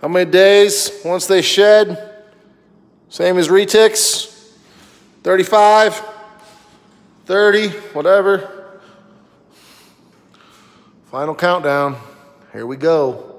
How many days once they shed? Same as Retics, 35, 30, whatever. Final countdown, here we go.